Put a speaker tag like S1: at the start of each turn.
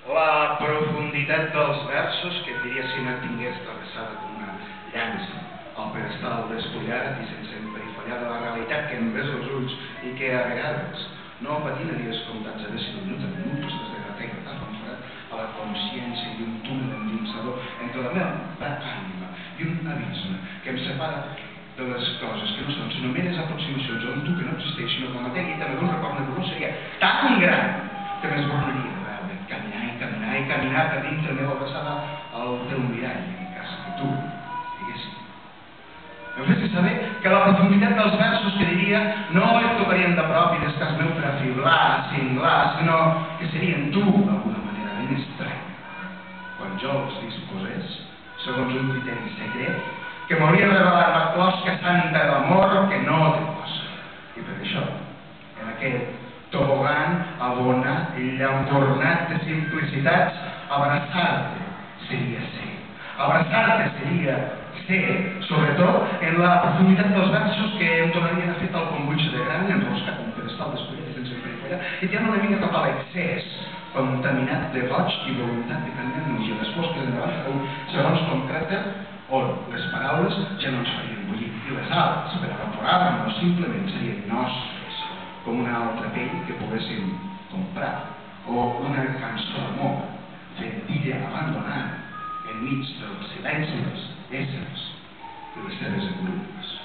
S1: La profunditat dels versos, que et diria si no et tingués travessada com una llança al pedestal despullat i sense emperifollar de la realitat que em ves els ulls i que a vegades no patinaries comptats a veure minuts en minuts des de la tan forat a la consciència i un túnel endinsador entre la meva ànima i un abisme que em separa de les coses que no són sinó meres aproximacions a un tu que no existeix sinó que la matèria i també d'un record nebulós seria tan gran que m'esborraria de veure caminar i caminar per dins la meva abraçada al teu mirall en cas que tu diguessis. Em fessis saber que la profunditat dels versos que diria no et tocarien de prop i d'escàs meu per a fiblar, cinglar, sinó que serien tu d'alguna manera ben estranya. Quan jo els disposés, segons un criteri secret, que m'hauria revelat la closca santa d'amor que no té cosa. I per això, en aquest tobogan abonat i llampornat de simplicitats, abraçar-te seria ser. Abraçar-te seria ser, sobretot, en la profunditat dels versos que em tornarien a fer tal com buix de gran, enroscat en un pedestal despullat i sense emperifollar, i tirant una mica cap a l'excés, contaminat de goig i voluntat de canviar-nos i les fosques endavant, segons concreta, on les paraules ja no ens farien bullir i les ales per evaporar-nos simplement serien nostres, com una altra pell que poguéssim comprar, o una cançó d'amor fendilla abandonada enmig dels silencis dels éssers i les seves engrunes.